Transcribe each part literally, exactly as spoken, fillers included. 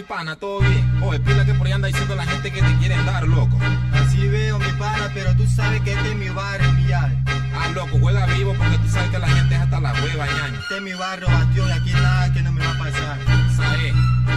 pana? ¿Todo bien? Oye, pila que por ahí anda diciendo la gente que te quieren dar, loco. Así veo, mi pana, pero tú sabes que este es mi barrio, mi llave. Ah, loco, juega vivo porque tú sabes que la gente es hasta la hueva, ñaño. Este es mi barrio, bastión, y aquí nada que no me va a pasar. ¿Sabes?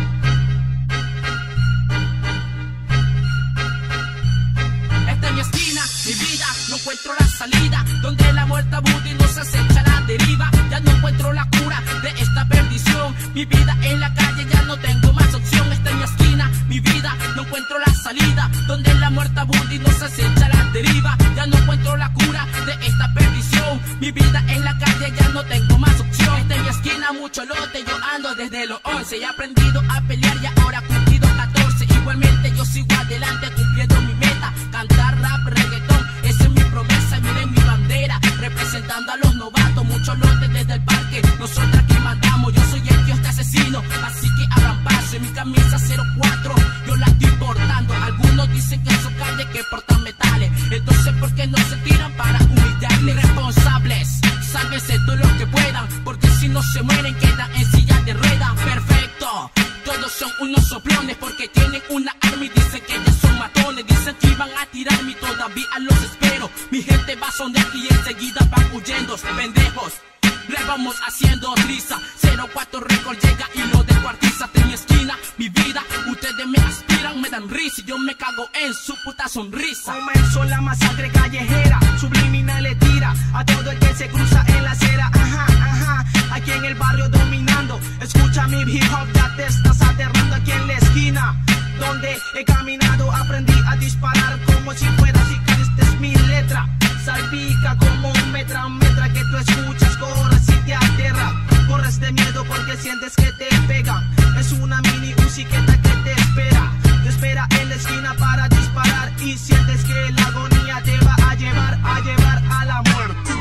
Esta es mi esquina, mi vida, no encuentro la salida. Donde la muerte abude y nos acecha a la deriva. Ya no encuentro la cura de esta perdición. Mi vida en la calle, ya no tengo más opción. Esta es mi esquina, mi vida, no encuentro la salida. Donde la muerte abude y nos acecha a la deriva. Ya no encuentro la cura de esta perdición. Mi vida en la calle, ya no tengo más opción. Esta es mi esquina, mucho lote, yo ando desde los once. He aprendido a pelear y ahora he cumplido catorce. Igualmente yo sigo adelante cumpliendo mi meta. Cantar rap, reggaetón, esa es mi promesa. Y miren mi bandera, representando a los novatos. Muchos lotes desde el parque, nosotros aquí mandamos. Yo soy el dios de asesino, así que abran paso. En mi camisa cero cuatro, yo la estoy portando. Algunos dicen que en su calle que portan metales. Entonces, ¿por qué no se tiran para humillarles? Responsables, sálvense todos los que puedan, porque si no se mueren quedan en sillas de ruedas. Perfecto, todos son unos soplones porque tienen una arma y dicen que ya son matones. Dicen que iban a tirarme y todavía los espero. Mi gente va a sonar y enseguida van huyendo, pendejos. Les vamos haciendo risa. cero cuatro récord llega y lo descuartiza. De mi esquina, mi vida, ustedes me aspiran, me dan risa y yo me cago en su puta sonrisa. Comenzó la masacre callejera, subliminal le tira a todo el que se cruza en la acera. Ajá, ajá, aquí en el barrio dominando. Escucha mi hip hop, ya te estás aterrando aquí en la esquina. Donde he caminado, aprendí a disparar como si fuera sicario. Esta es mi letra, salpica como un metra, metra que tú escuchas, corres y te aterra. Corres de miedo porque sientes que te pegan. Es una mini musiqueta que te espera. Te espera en la esquina para disparar y sientes que la agonía te va a llevar, a llevar a la muerte.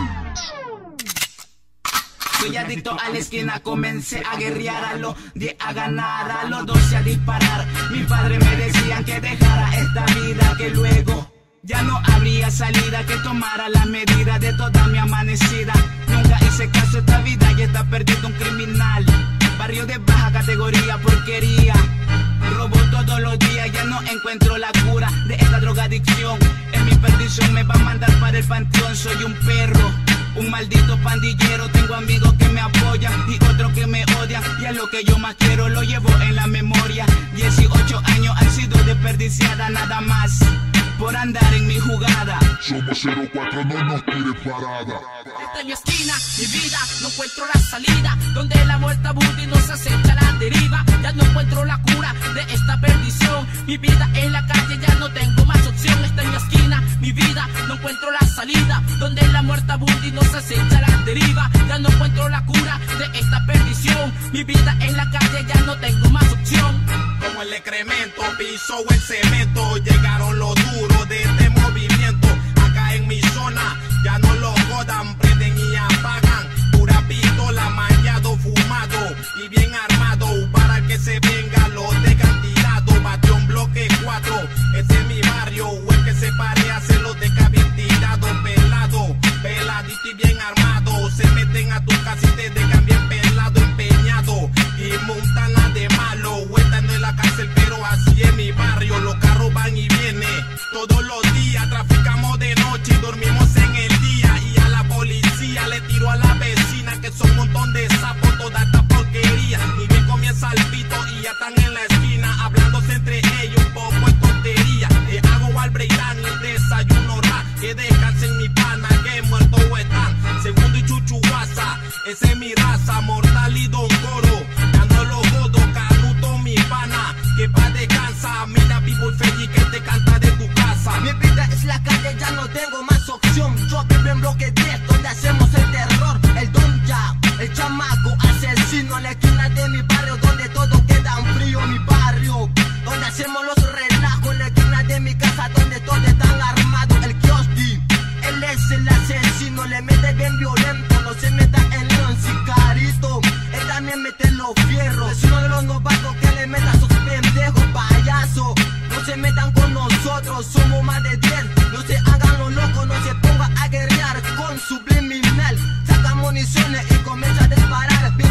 Soy adicto a la esquina, comencé a guerrear a los diez a ganar, a los doce a disparar. Mis padres me decían que dejara esta vida, que luego ya no habría salida, que tomara las medidas de toda mi amanecida. Nunca hice caso a esta vida y está perdido un criminal. Barrio de baja categoría, porquería. Robo todos los días, ya no encuentro la cura de esta drogadicción. En mi perdición me va a mandar para el panteón. Soy un perro, un maldito pandillero. Tengo amigos que me apoyan y otros que me odian. Y es lo que yo más quiero, lo llevo en la memoria. dieciocho años han sido desperdiciadas nada más por andar en mi jugada. Somos cero cuatro, no nos tires parada. Esta es mi esquina, mi vida, no encuentro la salida. Donde la muerte abude y nos acecha la deriva. Ya no encuentro la cura de esta perdición. Mi vida en la calle, ya no tengo más opción. Esta es mi esquina, mi vida, no encuentro la salida. Donde la muerte abude y nos acecha la deriva. Ya no encuentro la cura de esta perdición. Mi vida en la calle, ya no tengo más opción. Como el excremento pisó el cemento, llegaron los duros de este movimiento. Acá en mi zona ya no lo jodan, prenden y apagan. Pura pistola, mañado, fumado y bien armado. Para el que se venga lo dejan tirado. Bastión bloque cuatro, ese es mi barrio. O el que se pare a se lo deja bien tirado. Pelado, peladito y bien armado. Se meten a tu casa y te dejan bien pelado, empeñado. Y montan nada de malo. Esta no es la cárcel, pero así es mi barrio. Los carros van y vienen todos los días. Traficamos de noche y dormimos en el día. Y a la policía le tiro a la vecina, que son un montón de sapos, toda esta porquería. Y bien comienza el pito y ya están en la esquina, hablándose entre ellos un poco de tontería. Eh, hago al breakdown y desayuno rap. Que descansen mi pana, que muertos están. Segundo y chuchuguasa, esa es mi raza. Mortal y Don Coro, ya no lo jodo. Canuto mi pana, que pa' descansa. Mira People Fegi que te canta de tu casa. Mi vida es la calle, ya no tengo más opción. Yo vivo en bloque diez, donde hacemos el terror. El Don Ya, el chamaco asesino. En la esquina de mi barrio, donde todo queda frío. Mi barrio, donde hacemos los relajos. En la esquina de mi casa, donde todos están armados. El Kioski, él es el asesino. Le mete bien violento, no se meta en león, sicarito. Él también mete los fierros. Es uno de los novatos que le meta a esos pendejos, payaso. No se metan con nosotros, somos más de diez. No se hagan los locos, no se pongan a guerrear con subliminal. Saca municiones y comienza a disparar. Baby Freddy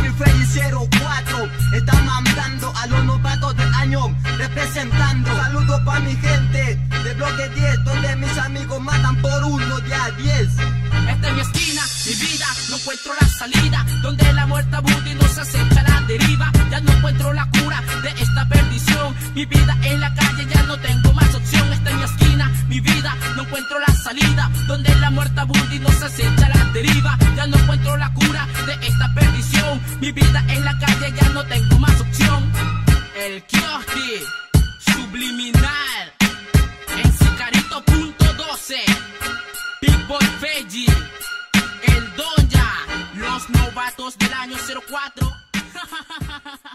cero cuatro está mandando a los novatos del año representando. Saludos pa' mi gente de bloque diez, donde mis amigos matan por uno de a diez. Esta es mi esquina, mi vida, no encuentro la salida, donde la muerta Buddy nos acecha a la deriva. Ya no encuentro la cura de esta perdición, mi vida en la calle ya no tengo más opción. Esta es mi esquina, mi vida, no encuentro la salida, donde la muerta Buddy nos acecha a la deriva. Ya no encuentro la cura de esta perdición, mi vida en la calle ya no tengo más opción. El Kioski, Subliminal, en Sicarito punto doce, Big Boy Veggie, el Donja, los novatos del año cero cuatro.